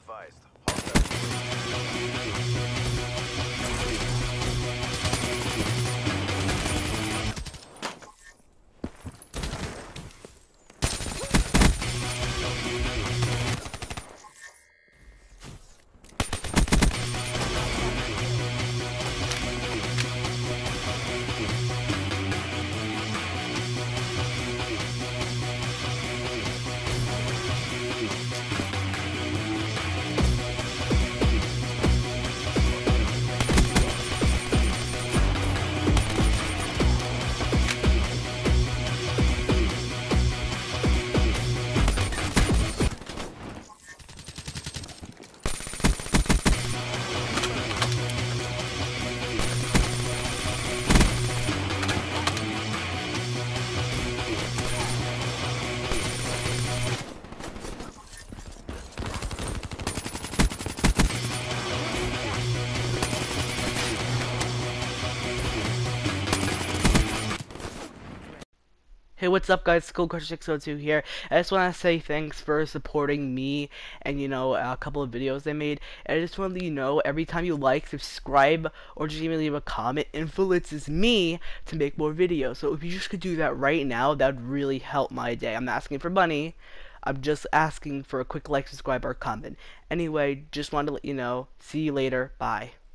advised. Hostile. Hey, what's up, guys? SkullCrush602 here. I just want to say thanks for supporting me and, a couple of videos I made. And I just want to let you know, every time you like, subscribe, or just even leave a comment, influences me to make more videos. So if you just could do that right now, that would really help my day. I'm not asking for money. I'm just asking for a quick like, subscribe, or comment. Anyway, just wanted to let you know. See you later. Bye.